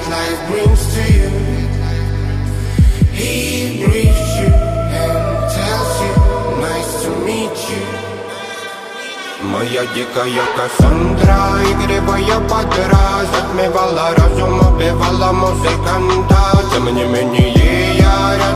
life brings to you. He briefs you and tells you, nice to meet you. Моя дикая Кассандра, игривая подра, затмевала разум, убивала музыканта. Тем не менее